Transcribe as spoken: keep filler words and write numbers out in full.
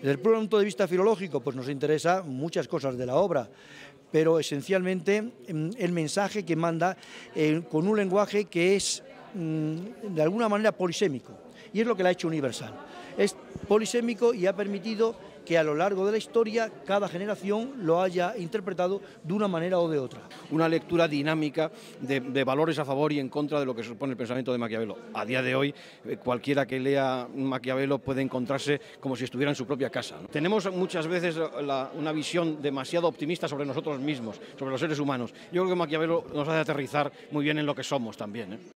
Desde el punto de vista filológico, pues nos interesa muchas cosas de la obra, pero esencialmente el mensaje que manda eh, con un lenguaje que es de alguna manera polisémico, y es lo que la ha hecho universal. Es polisémico y ha permitido que a lo largo de la historia cada generación lo haya interpretado de una manera o de otra. Una lectura dinámica de, de valores a favor y en contra de lo que supone el pensamiento de Maquiavelo. A día de hoy, cualquiera que lea Maquiavelo puede encontrarse como si estuviera en su propia casa, ¿no? Tenemos muchas veces la, una visión demasiado optimista sobre nosotros mismos, sobre los seres humanos. Yo creo que Maquiavelo nos hace aterrizar muy bien en lo que somos también, ¿eh?